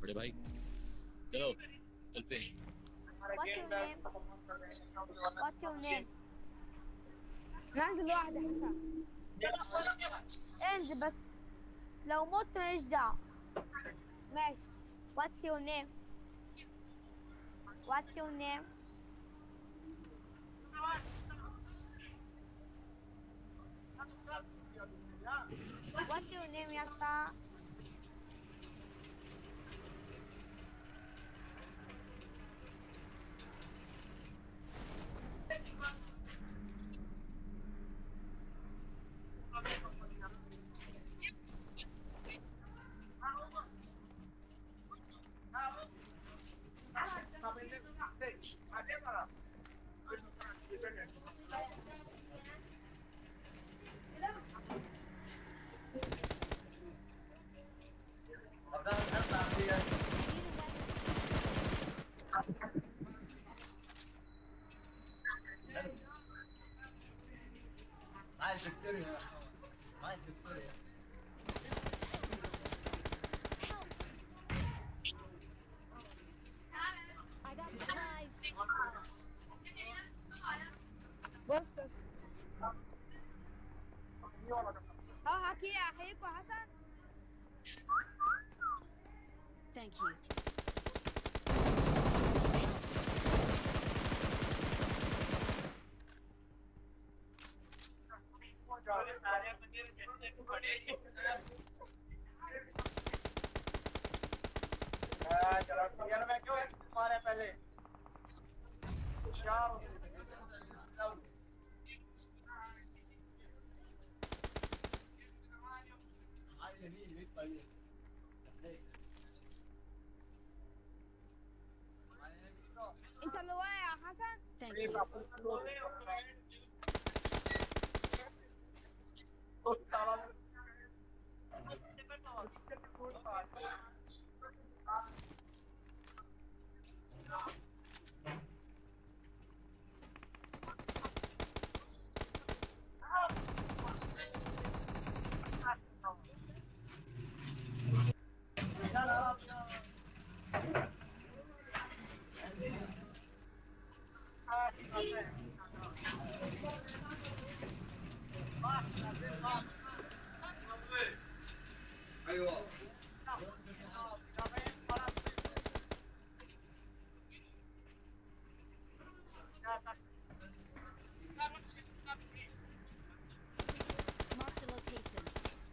बड़े भाई चलो चलते हैं। What's your name? What's your name? ننزل واحدة حسن. انزل بس. لو مت ماليش دعوة. ماشي. What's your name? What's your name? What's your name يا اسطى؟ معايا فيكتوريا معايا فيكتوريا I got supplies. بص. اه حكي احييكوا حسن. Thank you. यार मैं क्यों मारे पहले انت اللي واقع يا حسن. Thank you. ايوه Marked a location.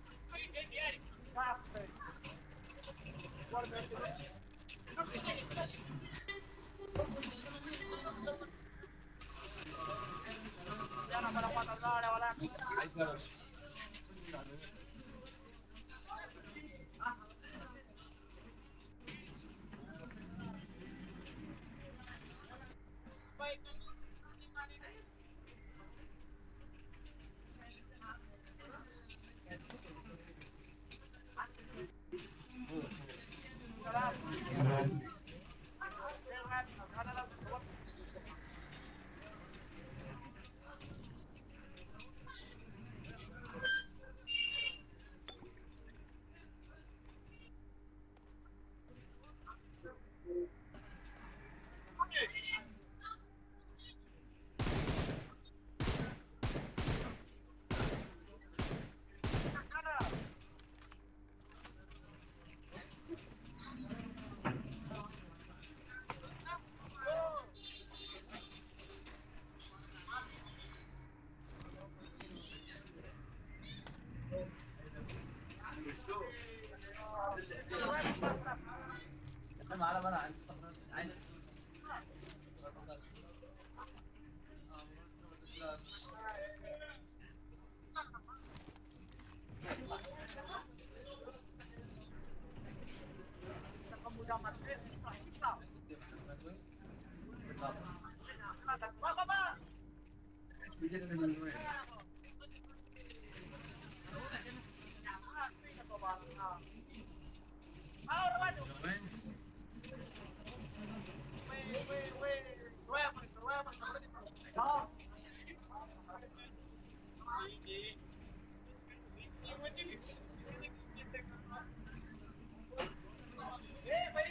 معانا منع عايز ए भाई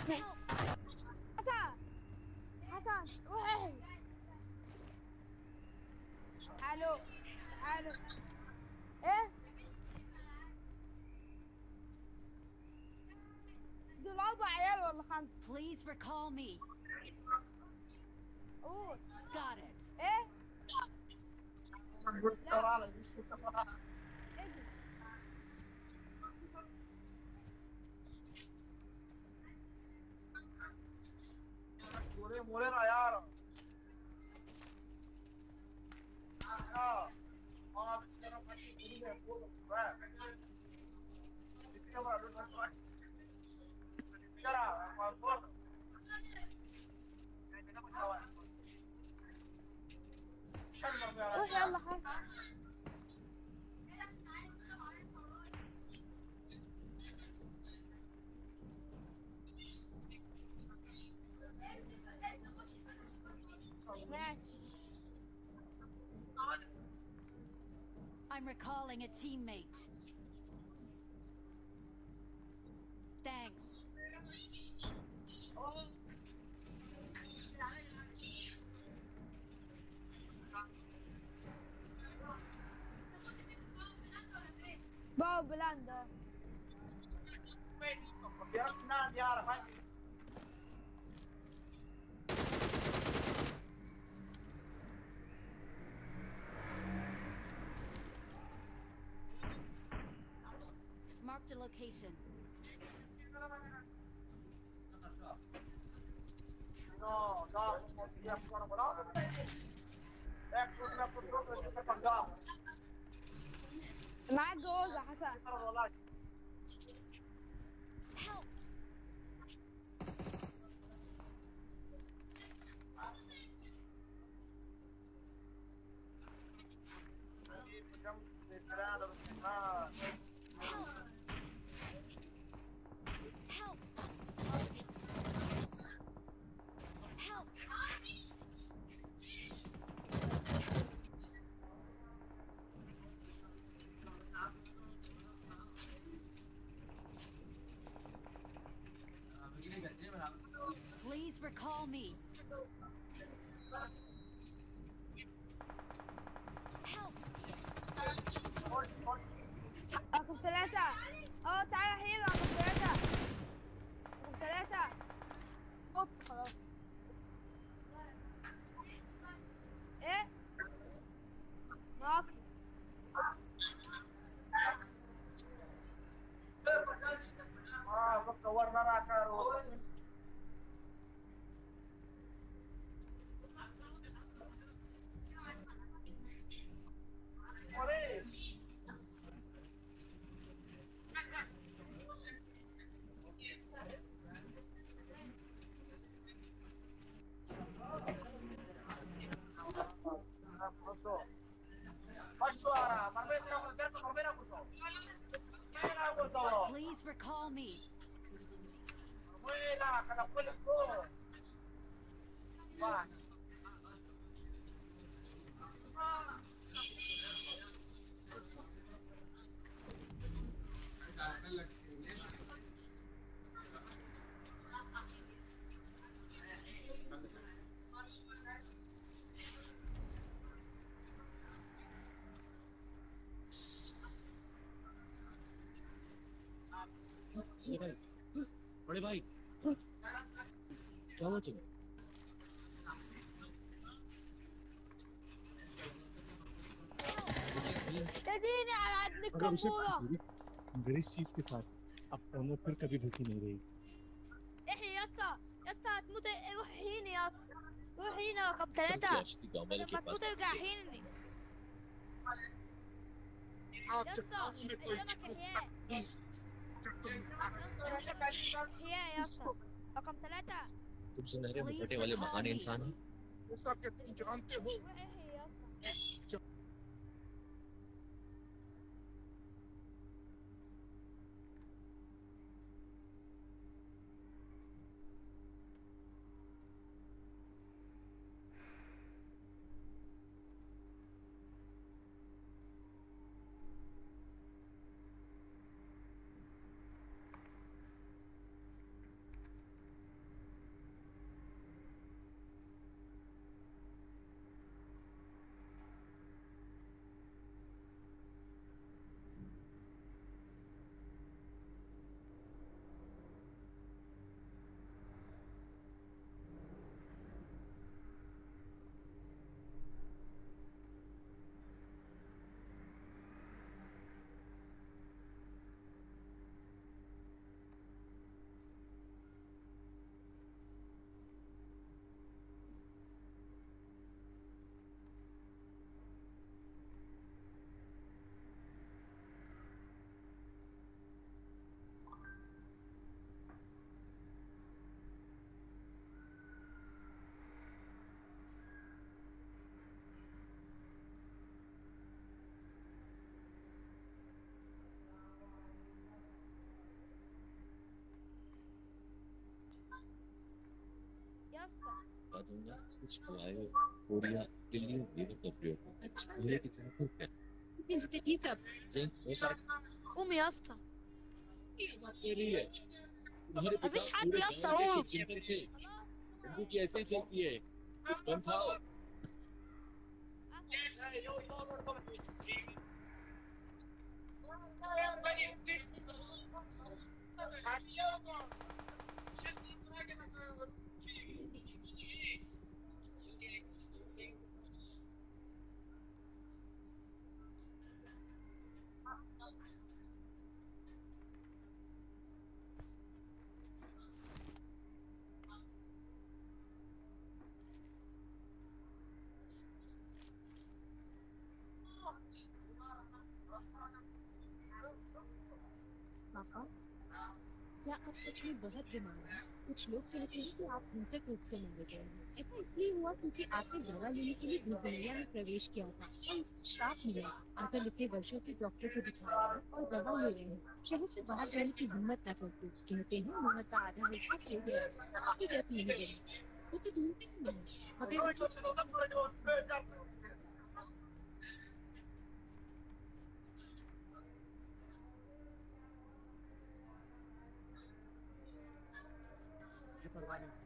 حسن روح. الو الو. ايه دول 4 عيال ولا 5؟ Please recall me. قول. Got it. ايه لا اجي. Morena yaro. Aa, bir tane paket yine yapıyordum. Bir tane var, lütfen bırak. Bir tane var, var. روح يلا حسن. ماشي. I'm recalling a teammate. Thanks. باو بلاندا. Marked a location. No, no, non si riescono a volare. Ecco, una purtroppo che si fa معاك جوزة حسن. Help! Help! Help! Please recall me. Help! رقم 3. تعالى هيل رقم 3. رقم 3. اوب خلاص. ايه معاك. بتصور معك Please recall me. बड़े भाई क्या हुआ तुम्हें? تديني على عدل الكمبورة. मेरे इस चीज के साथ अब ओनर फिर कभी भूखी नहीं रहेगी. احي يا اسطى يا اسطى هتموت. روح هيني يا اسطى. روح هيني رقم चल 3. क्या अच्छी गाँव वाले के لما पास تموت ارجع هيني يا اسطى. قدامك احياء. احياء يا اسطى رقم 3. तुम सुनहरे मुकुटे वाले महान इंसान हैं. जैसा कि तुम जानते हो روح احي يا اسطى. اسطى बता दूंगा कुछ हवाएं कोरिया दिल्ली में भी तब्दील हो अच्छा ये कितना फर्क है انت كتاب देख वो सारे قوم يا اسطى की बात कर रही है तुम्हारे पिता مفيش حد पूरे يا गांव اسطى के قوم शुभचिंतक थे خلاص उनकी की ऐसे ही चलती है तुम खाओ पापा क्या आप सच में बहुत बीमार हैं कुछ लोग कहते हैं कि आप हिंसक रूप से मारे गए हैं ऐसा इसलिए हुआ क्योंकि आपने दवा लेने के लिए भूलभुलैया में प्रवेश किया था और श्राप मिला अंकल इतने वर्षों से डॉक्टर को दिखा रहे हैं और दवा ले रहे हैं शहर से बाहर जाने की हिम्मत न करते कहते हैं मोहम्मद का आधा हिस्सा खेल गया है आपकी जैसी नहीं गई वो तो ढूंढते ही नहीं मगर ये परवाह नहीं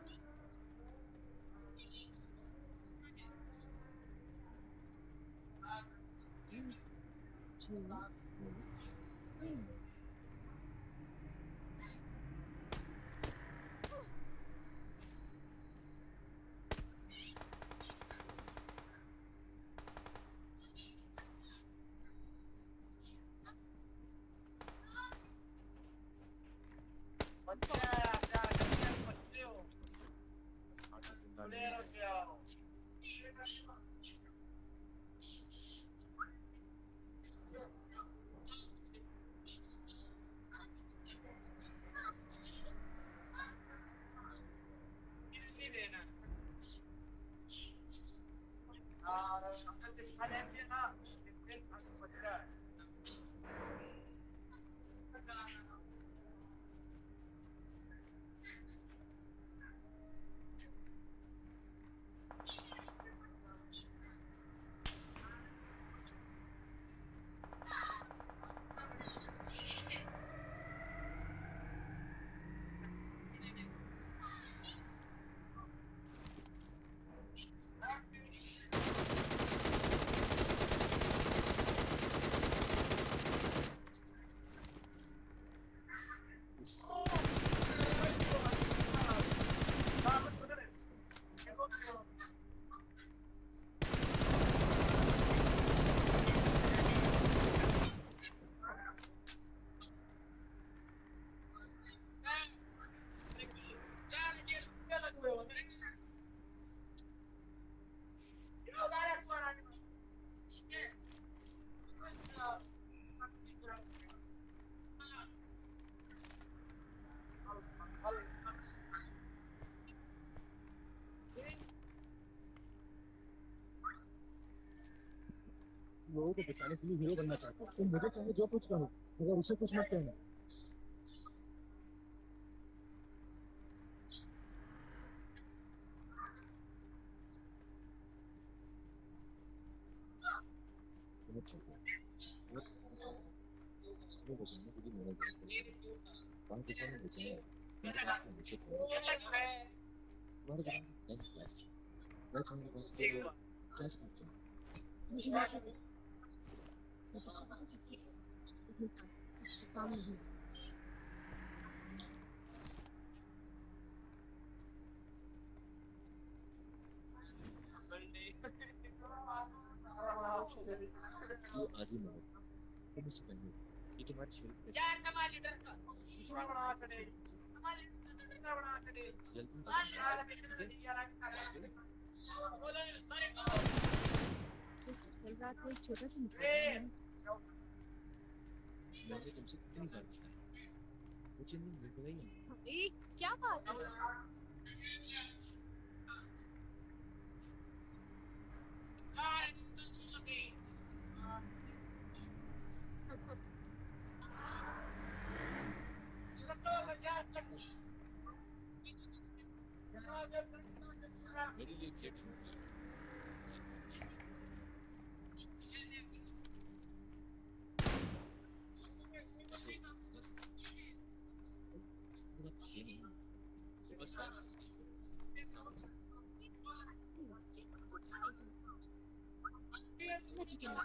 लोगों को बचाने के लिए हीरो बनना चाहता हूँ तो मुझे चाहे जो कुछ करो मगर उसे कुछ मत कहना तुम्हें चाहिए वो बचाने के लिए मेरा काम पिता ने बचाया मेरे बाप ने मुझे तुम्हारे बारे में थैंक्स यार मैं तुम्हारी बात को क्या समझता हूँ मुझे नहीं चाहिए काम नहीं ये आदि मौत तुम इसे पहले ये तुम्हारे शरीर पे जल्दी कल रात को एक छोटा सा मुद्दा है मैंने तुमसे कितनी बार बताया वो चिन्ह मिल गई है ए, क्या बात है मेरे लिए एक्सेप्शन था। ये नहीं सुपर स्टार मैं चिकन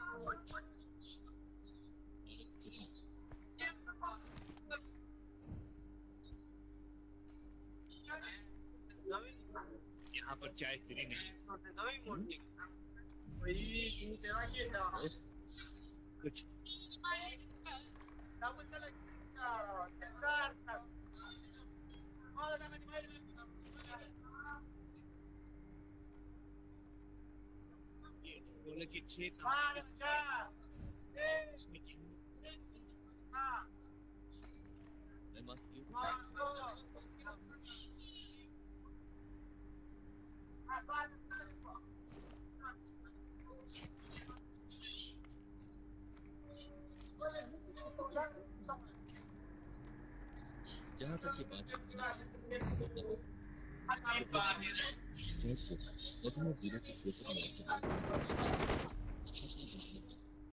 यहाँ पर चाय फ्री नहीं कुछ बोले कि 6 मैं मस्त यू जहाँ तक की बात है मैं तुम्हें जीरो की सोच